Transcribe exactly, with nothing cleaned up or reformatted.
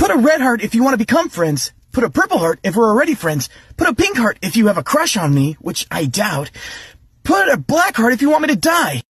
Put a red heart if you want to become friends. Put a purple heart if we're already friends. Put a pink heart if you have a crush on me, which I doubt. Put a black heart if you want me to die.